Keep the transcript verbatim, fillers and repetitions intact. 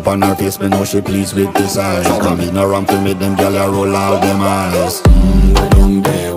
on her face, me know she pleased with this eyes. Come in around to make them gyal a roll out them eyes. Mm, go down there.